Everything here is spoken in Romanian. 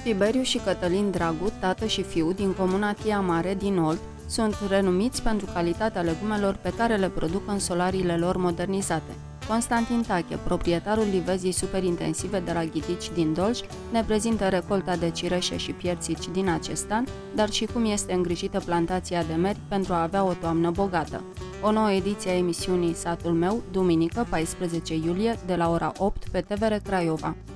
Tiberiu și Cătălin Dragu, tată și fiu din comuna Chia Mare din Olt, sunt renumiți pentru calitatea legumelor pe care le produc în solariile lor modernizate. Constantin Tache, proprietarul livezii superintensive de la Ghitici din Dolj, ne prezintă recolta de cireșe și piersici din acest an, dar și cum este îngrijită plantația de meri pentru a avea o toamnă bogată. O nouă ediție a emisiunii Satul meu, duminică, 14 iulie, de la ora 8 pe TVR Craiova.